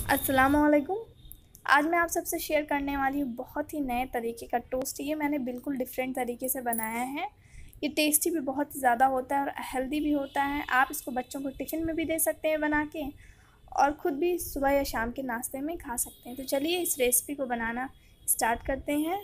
अस्सलामुअलैकुम। आज मैं आप सबसे शेयर करने वाली हूँ बहुत ही नए तरीके का टोस्ट। ये मैंने बिल्कुल डिफरेंट तरीके से बनाया है। ये टेस्टी भी बहुत ज़्यादा होता है और हेल्दी भी होता है। आप इसको बच्चों को टिफ़िन में भी दे सकते हैं बना के, और ख़ुद भी सुबह या शाम के नाश्ते में खा सकते हैं। तो चलिए इस रेसिपी को बनाना स्टार्ट करते हैं।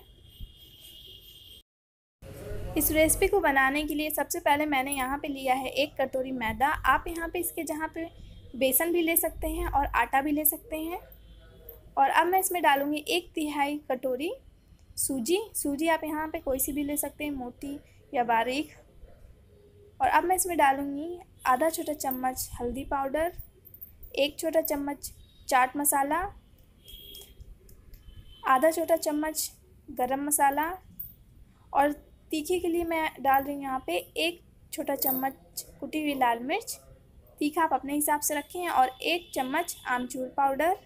इस रेसिपी को बनाने के लिए सबसे पहले मैंने यहाँ पे लिया है 1 कटोरी मैदा। आप यहाँ पे इसके जहाँ पे बेसन भी ले सकते हैं और आटा भी ले सकते हैं। और अब मैं इसमें डालूँगी 1/3 कटोरी सूजी आप यहाँ पे कोई सी भी ले सकते हैं, मोटी या बारीक। और अब मैं इसमें डालूँगी आधा छोटा चम्मच हल्दी पाउडर, 1 छोटा चम्मच चाट मसाला, आधा छोटा चम्मच गरम मसाला, और तीखे के लिए मैं डाल रही हूँ यहाँ पे 1 छोटा चम्मच कुटी हुई लाल मिर्च, तीखा आप अपने हिसाब से रखें, और 1 चम्मच आमचूर पाउडर,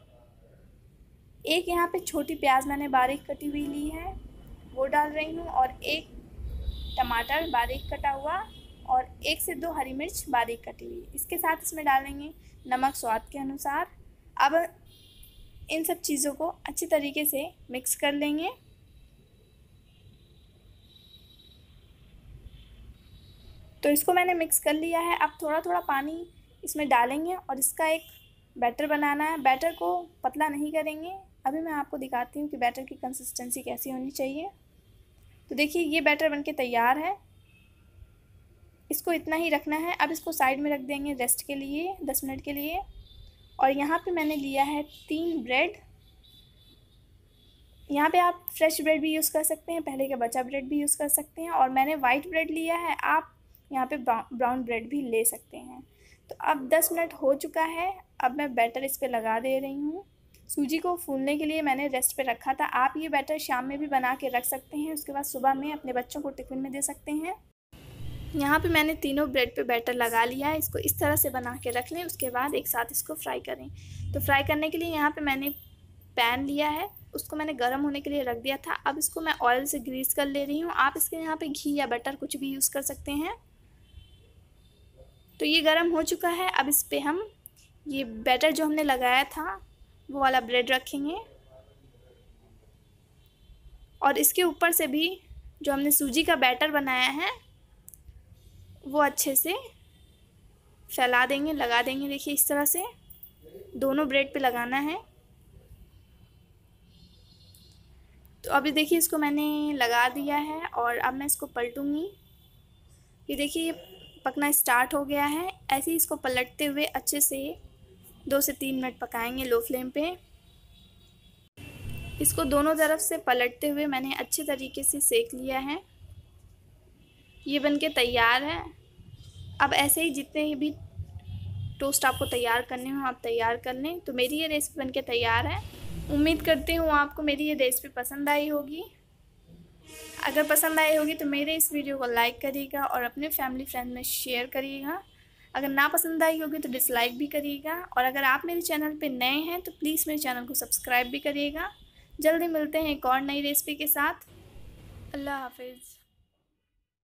1 यहाँ पे छोटी प्याज मैंने बारीक कटी हुई ली है वो डाल रही हूँ, और 1 टमाटर बारीक कटा हुआ, और 1 से 2 हरी मिर्च बारीक कटी हुई। इसके साथ इसमें डालेंगे नमक स्वाद के अनुसार। अब इन सब चीज़ों को अच्छी तरीके से मिक्स कर लेंगे। तो इसको मैंने मिक्स कर लिया है। अब थोड़ा थोड़ा पानी इसमें डालेंगे और इसका एक बैटर बनाना है। बैटर को पतला नहीं करेंगे। अभी मैं आपको दिखाती हूँ कि बैटर की कंसिस्टेंसी कैसी होनी चाहिए। तो देखिए ये बैटर बनके तैयार है। इसको इतना ही रखना है। अब इसको साइड में रख देंगे रेस्ट के लिए 10 मिनट के लिए। और यहाँ पे मैंने लिया है 3 ब्रेड। यहाँ पे आप फ्रेश ब्रेड भी यूज़ कर सकते हैं, पहले का बचा ब्रेड भी यूज़ कर सकते हैं, और मैंने वाइट ब्रेड लिया है। आप यहाँ पे ब्राउन ब्रेड भी ले सकते हैं। तो अब 10 मिनट हो चुका है। अब मैं बैटर इस पर लगा दे रही हूँ। सूजी को फूलने के लिए मैंने रेस्ट पे रखा था। आप ये बैटर शाम में भी बना के रख सकते हैं, उसके बाद सुबह में अपने बच्चों को टिफ़िन में दे सकते हैं। यहाँ पे मैंने तीनों ब्रेड पे बैटर लगा लिया है। इसको इस तरह से बना के रख लें, उसके बाद एक साथ इसको फ्राई करें। तो फ्राई करने के लिए यहाँ पे मैंने पैन लिया है, उसको मैंने गर्म होने के लिए रख दिया था। अब इसको मैं ऑयल से ग्रीस कर ले रही हूँ। आप इसके यहाँ पे घी या बटर कुछ भी यूज़ कर सकते हैं। तो ये गर्म हो चुका है। अब इस पर हम ये बैटर जो हमने लगाया था वो वाला ब्रेड रखेंगे, और इसके ऊपर से भी जो हमने सूजी का बैटर बनाया है वो अच्छे से फैला देंगे, लगा देंगे। देखिए इस तरह से दोनों ब्रेड पे लगाना है। तो अभी देखिए इसको मैंने लगा दिया है, और अब मैं इसको पलटूँगी। ये देखिए ये पकना स्टार्ट हो गया है। ऐसे ही इसको पलटते हुए अच्छे से 2 से 3 मिनट पकाएंगे लो फ्लेम पे। इसको दोनों तरफ से पलटते हुए मैंने अच्छे तरीके से सेक लिया है। ये बनके तैयार है। अब ऐसे ही जितने भी टोस्ट आपको तैयार करने हो आप तैयार कर लें। तो मेरी ये रेसिपी बनके तैयार है। उम्मीद करती हूँ आपको मेरी ये रेसिपी पसंद आई होगी। अगर पसंद आई होगी तो मेरे इस वीडियो को लाइक करिएगा और अपने फैमिली फ्रेंड में शेयर करिएगा। अगर ना पसंद आई होगी तो डिसलाइक भी करिएगा। और अगर आप मेरे चैनल पे नए हैं तो प्लीज़ मेरे चैनल को सब्सक्राइब भी करिएगा। जल्दी मिलते हैं एक और नई रेसिपी के साथ। अल्लाह हाफिज़।